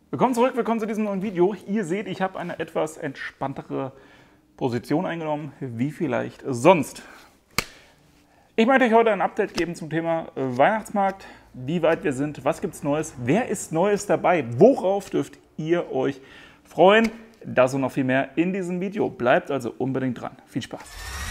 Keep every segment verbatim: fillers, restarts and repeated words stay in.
Willkommen zurück, willkommen zu diesem neuen Video. Ihr seht, ich habe eine etwas entspanntere Position eingenommen, wie vielleicht sonst. Ich möchte euch heute ein Update geben zum Thema Weihnachtsmarkt, wie weit wir sind, was gibt es Neues, wer ist Neues dabei, worauf dürft ihr euch freuen. Das und noch viel mehr in diesem Video. Bleibt also unbedingt dran. Viel Spaß!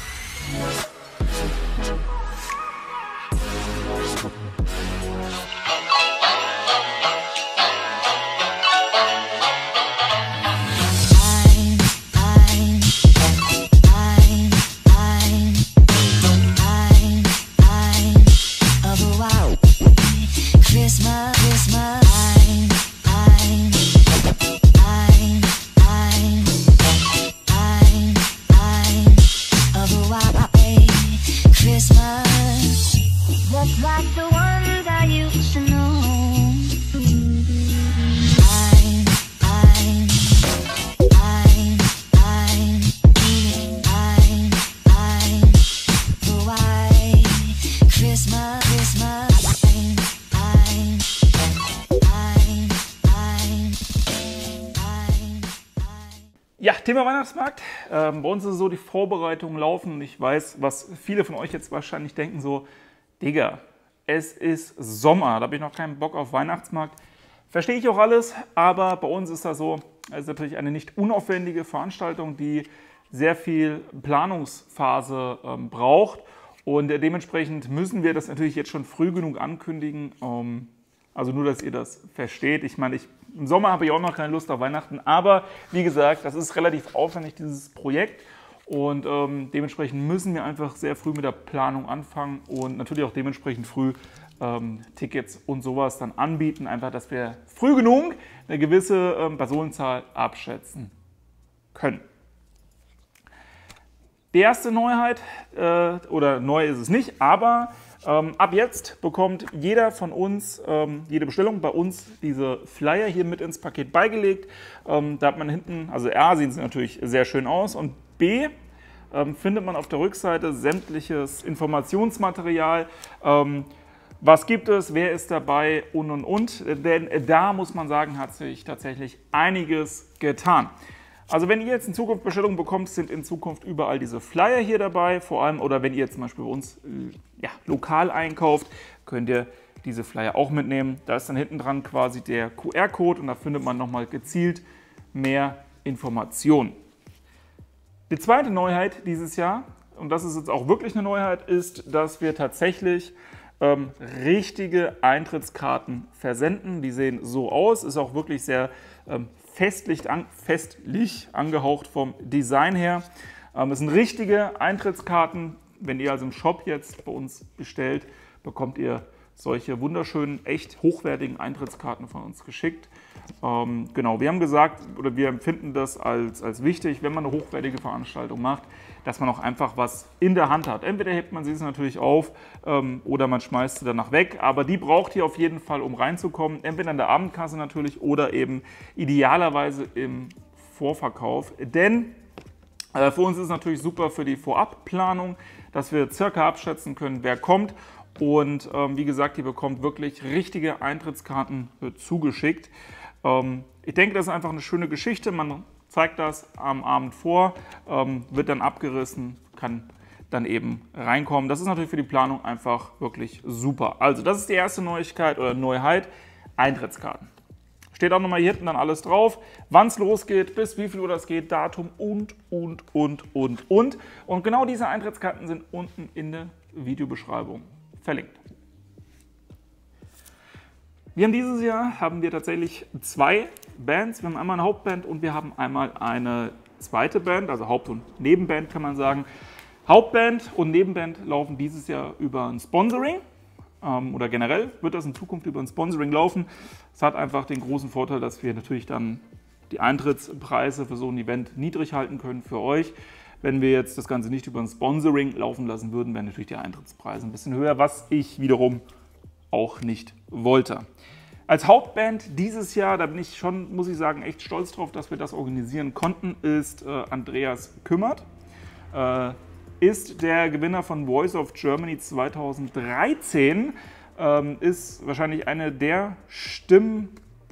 Ja, Thema Weihnachtsmarkt. Ähm, bei uns ist es so, die Vorbereitungen laufen und ich weiß, was viele von euch jetzt wahrscheinlich denken, so, Digga, es ist Sommer, da habe ich noch keinen Bock auf Weihnachtsmarkt. Verstehe ich auch alles, aber bei uns ist das so, es ist natürlich eine nicht unaufwendige Veranstaltung, die sehr viel Planungsphase ähm, braucht und äh, dementsprechend müssen wir das natürlich jetzt schon früh genug ankündigen. Ähm, Also nur, dass ihr das versteht. Ich meine, ich, im Sommer habe ich auch noch keine Lust auf Weihnachten, aber wie gesagt, das ist relativ aufwendig, dieses Projekt. Und ähm, dementsprechend müssen wir einfach sehr früh mit der Planung anfangen und natürlich auch dementsprechend früh ähm, Tickets und sowas dann anbieten. Einfach, dass wir früh genug eine gewisse ähm, Personenzahl abschätzen können. Die erste Neuheit, äh, oder neu ist es nicht, aber Ähm, ab jetzt bekommt jeder von uns, ähm, jede Bestellung bei uns, diese Flyer hier mit ins Paket beigelegt. Ähm, da hat man hinten, also A, sehen sie natürlich sehr schön aus und B, ähm, findet man auf der Rückseite sämtliches Informationsmaterial. Ähm, was gibt es, wer ist dabei und und und. Denn da muss man sagen, hat sich tatsächlich einiges getan. Also wenn ihr jetzt in Zukunft Bestellungen bekommt, sind in Zukunft überall diese Flyer hier dabei, vor allem, oder wenn ihr zum Beispiel bei uns ja, lokal einkauft, könnt ihr diese Flyer auch mitnehmen. Da ist dann hinten dran quasi der Q R-Code und da findet man nochmal gezielt mehr Informationen. Die zweite Neuheit dieses Jahr, und das ist jetzt auch wirklich eine Neuheit, ist, dass wir tatsächlich ähm, richtige Eintrittskarten versenden. Die sehen so aus, ist auch wirklich sehr ähm, Festlich, an, festlich angehaucht vom Design her. Ähm, es sind richtige Eintrittskarten. Wenn ihr also im Shop jetzt bei uns bestellt, bekommt ihr solche wunderschönen, echt hochwertigen Eintrittskarten von uns geschickt. Ähm, genau, wir haben gesagt, oder wir empfinden das als, als wichtig, wenn man eine hochwertige Veranstaltung macht, dass man auch einfach was in der Hand hat. Entweder hebt man sie natürlich auf ähm, oder man schmeißt sie danach weg, aber die braucht ihr auf jeden Fall, um reinzukommen. Entweder in der Abendkasse natürlich oder eben idealerweise im Vorverkauf. Denn äh, für uns ist es natürlich super für die Vorabplanung, dass wir circa abschätzen können, wer kommt. Und ähm, wie gesagt, ihr bekommt wirklich richtige Eintrittskarten äh, zugeschickt. Ähm, ich denke, das ist einfach eine schöne Geschichte. Man zeigt das am Abend vor, ähm, wird dann abgerissen, kann dann eben reinkommen. Das ist natürlich für die Planung einfach wirklich super. Also das ist die erste Neuigkeit oder Neuheit, Eintrittskarten. Steht auch nochmal hier hinten dann alles drauf, wann es losgeht, bis wie viel Uhr das geht, Datum und, und, und, und, und. Und genau diese Eintrittskarten sind unten in der Videobeschreibung verlinkt. Wir haben dieses Jahr haben wir tatsächlich zwei Bands. Wir haben einmal eine Hauptband und wir haben einmal eine zweite Band, also Haupt- und Nebenband kann man sagen. Hauptband und Nebenband laufen dieses Jahr über ein Sponsoring ähm, oder generell wird das in Zukunft über ein Sponsoring laufen. Es hat einfach den großen Vorteil, dass wir natürlich dann die Eintrittspreise für so ein Event niedrig halten können für euch. Wenn wir jetzt das Ganze nicht über ein Sponsoring laufen lassen würden, wären natürlich die Eintrittspreise ein bisschen höher, was ich wiederum auch nicht wollte. Als Hauptband dieses Jahr, da bin ich schon, muss ich sagen, echt stolz drauf, dass wir das organisieren konnten, ist äh, Andreas Kümmert. Äh, ist der Gewinner von Voice of Germany zweitausenddreizehn, ähm, ist wahrscheinlich eine der Stimmen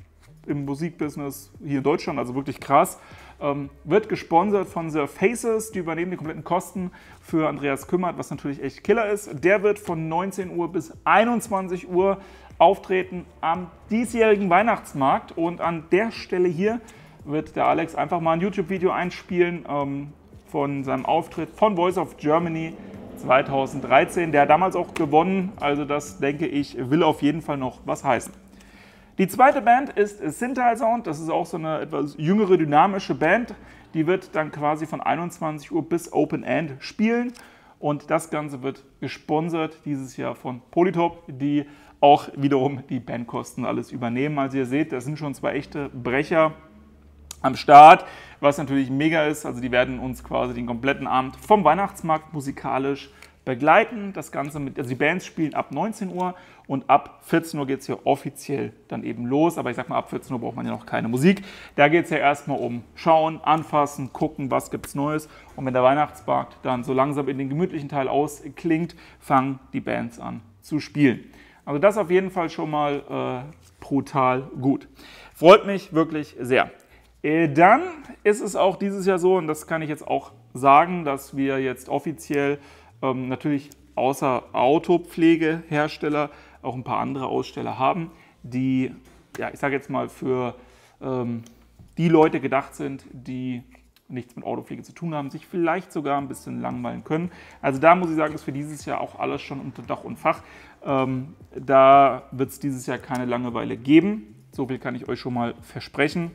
im Musikbusiness hier in Deutschland, also wirklich krass. Ähm, wird gesponsert von The Faces, die übernehmen die kompletten Kosten für Andreas Kümmert, was natürlich echt Killer ist. Der wird von neunzehn Uhr bis einundzwanzig Uhr auftreten am diesjährigen Weihnachtsmarkt. Und an der Stelle hier wird der Alex einfach mal ein YouTube-Video einspielen ähm, von seinem Auftritt von Voice of Germany zweitausenddreizehn. Der hat damals auch gewonnen, also das, denke ich, will auf jeden Fall noch was heißen. Die zweite Band ist Synthal Sound, das ist auch so eine etwas jüngere, dynamische Band. Die wird dann quasi von einundzwanzig Uhr bis Open End spielen und das Ganze wird gesponsert dieses Jahr von Polytop, die auch wiederum die Bandkosten alles übernehmen. Also ihr seht, das sind schon zwei echte Brecher am Start, was natürlich mega ist. Also die werden uns quasi den kompletten Abend vom Weihnachtsmarkt musikalisch begleiten. Das Ganze mit, also die Bands spielen ab neunzehn Uhr und ab vierzehn Uhr geht es hier offiziell dann eben los. Aber ich sag mal, ab vierzehn Uhr braucht man ja noch keine Musik. Da geht es ja erstmal um Schauen, Anfassen, gucken, was gibt es Neues. Und wenn der Weihnachtsmarkt dann so langsam in den gemütlichen Teil ausklingt, fangen die Bands an zu spielen. Also das auf jeden Fall schon mal äh, brutal gut. Freut mich wirklich sehr. Äh, dann ist es auch dieses Jahr so, und das kann ich jetzt auch sagen, dass wir jetzt offiziell ähm, natürlich außer Autopflegehersteller auch ein paar andere Aussteller haben, die, ja, ich sage jetzt mal, für ähm, die Leute gedacht sind, die nichts mit Autopflege zu tun haben, sich vielleicht sogar ein bisschen langweilen können. Also da muss ich sagen, ist für dieses Jahr auch alles schon unter Dach und Fach. Ähm, da wird es dieses Jahr keine Langeweile geben. So viel kann ich euch schon mal versprechen,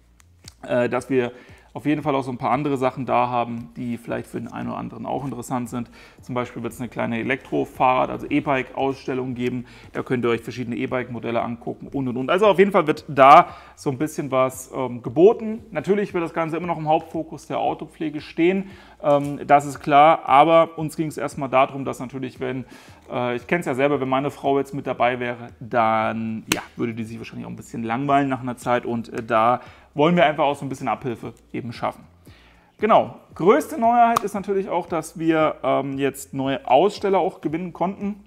äh, dass wir auf jeden Fall auch so ein paar andere Sachen da haben, die vielleicht für den einen oder anderen auch interessant sind. Zum Beispiel wird es eine kleine Elektrofahrrad, also E-Bike-Ausstellung geben. Da könnt ihr euch verschiedene E-Bike-Modelle angucken und und und. Also auf jeden Fall wird da so ein bisschen was ähm, geboten. Natürlich wird das Ganze immer noch im Hauptfokus der Autopflege stehen. Ähm, das ist klar. Aber uns ging es erstmal darum, dass natürlich, wenn, äh, ich kenne es ja selber, wenn meine Frau jetzt mit dabei wäre, dann ja, würde die sich wahrscheinlich auch ein bisschen langweilen nach einer Zeit. Und äh, da wollen wir einfach auch so ein bisschen Abhilfe eben schaffen. Genau, größte Neuheit ist natürlich auch, dass wir ähm, jetzt neue Aussteller auch gewinnen konnten.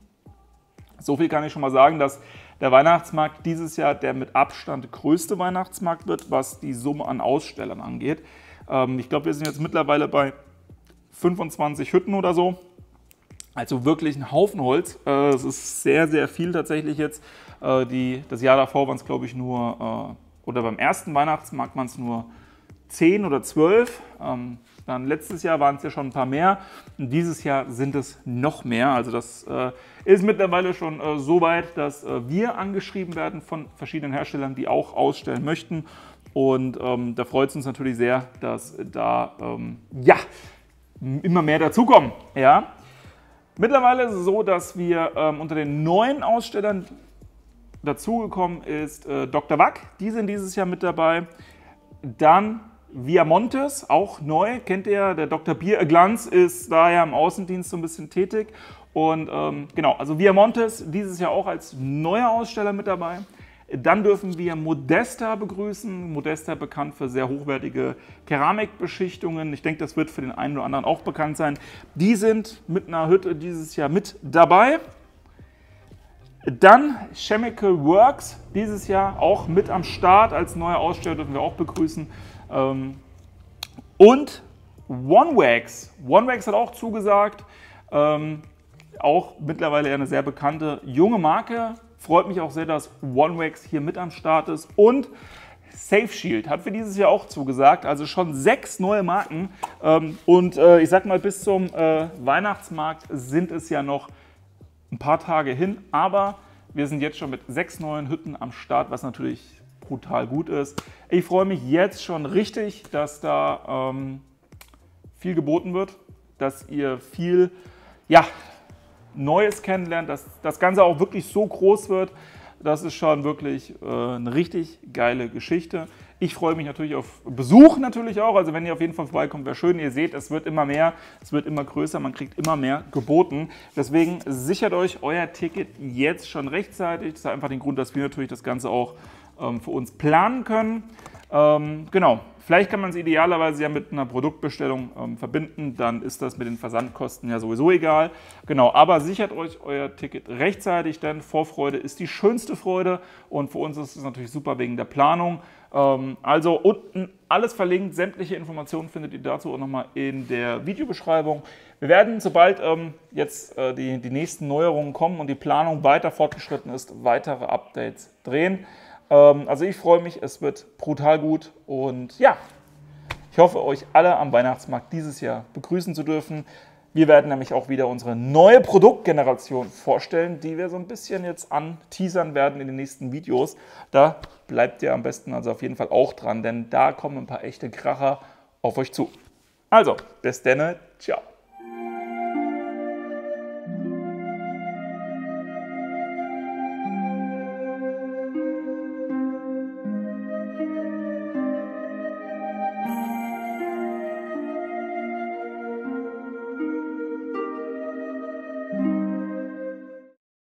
So viel kann ich schon mal sagen, dass der Weihnachtsmarkt dieses Jahr der mit Abstand größte Weihnachtsmarkt wird, was die Summe an Ausstellern angeht. Ähm, ich glaube, wir sind jetzt mittlerweile bei fünfundzwanzig Hütten oder so. Also wirklich ein Haufen Holz. Äh, es ist sehr, sehr viel tatsächlich jetzt. Äh, die, das Jahr davor waren es, glaube ich, nur... Äh, Oder beim ersten Weihnachtsmarkt waren es nur zehn oder zwölf. Ähm, dann letztes Jahr waren es ja schon ein paar mehr. Und dieses Jahr sind es noch mehr. Also das äh, ist mittlerweile schon äh, so weit, dass äh, wir angeschrieben werden von verschiedenen Herstellern, die auch ausstellen möchten. Und ähm, da freut es uns natürlich sehr, dass da ähm, ja, immer mehr dazukommen. Ja. Mittlerweile ist es so, dass wir ähm, unter den neuen Ausstellern dazugekommen ist äh, Doktor Wack, die sind dieses Jahr mit dabei. Dann Viamontes, auch neu, kennt ihr, der Doktor Bierglanz ist da ja im Außendienst so ein bisschen tätig. Und ähm, genau, also Viamontes dieses Jahr auch als neuer Aussteller mit dabei. Dann dürfen wir Modesta begrüßen. Modesta bekannt für sehr hochwertige Keramikbeschichtungen. Ich denke, das wird für den einen oder anderen auch bekannt sein. Die sind mit einer Hütte dieses Jahr mit dabei. Dann Chemical Works, dieses Jahr auch mit am Start, als neuer Aussteller dürfen wir auch begrüßen. Und OneWax, OneWax hat auch zugesagt, auch mittlerweile eine sehr bekannte junge Marke. Freut mich auch sehr, dass OneWax hier mit am Start ist. Und SafeShield hat für dieses Jahr auch zugesagt, also schon sechs neue Marken. Und ich sag mal, bis zum Weihnachtsmarkt sind es ja noch ein paar Tage hin, aber wir sind jetzt schon mit sechs neuen Hütten am Start, was natürlich brutal gut ist. Ich freue mich jetzt schon richtig, dass da ähm, viel geboten wird, dass ihr viel ja, Neues kennenlernt, dass das Ganze auch wirklich so groß wird. Das ist schon wirklich äh, eine richtig geile Geschichte. Ich freue mich natürlich auf Besuch natürlich auch. Also wenn ihr auf jeden Fall vorbeikommt, wäre schön. Ihr seht, es wird immer mehr, es wird immer größer, man kriegt immer mehr geboten. Deswegen sichert euch euer Ticket jetzt schon rechtzeitig. Das hat einfach den Grund, dass wir natürlich das Ganze auch ähm, für uns planen können. Ähm, genau, Vielleicht kann man es idealerweise ja mit einer Produktbestellung ähm, verbinden, dann ist das mit den Versandkosten ja sowieso egal. Genau, aber sichert euch euer Ticket rechtzeitig, denn Vorfreude ist die schönste Freude und für uns ist es natürlich super wegen der Planung. Ähm, also unten alles verlinkt, sämtliche Informationen findet ihr dazu auch nochmal in der Videobeschreibung. Wir werden, sobald ähm, jetzt äh, die, die nächsten Neuerungen kommen und die Planung weiter fortgeschritten ist, weitere Updates drehen. Also ich freue mich, es wird brutal gut und ja, ich hoffe, euch alle am Weihnachtsmarkt dieses Jahr begrüßen zu dürfen. Wir werden nämlich auch wieder unsere neue Produktgeneration vorstellen, die wir so ein bisschen jetzt anteasern werden in den nächsten Videos. Da bleibt ihr am besten also auf jeden Fall auch dran, denn da kommen ein paar echte Kracher auf euch zu. Also, bis dann, ciao.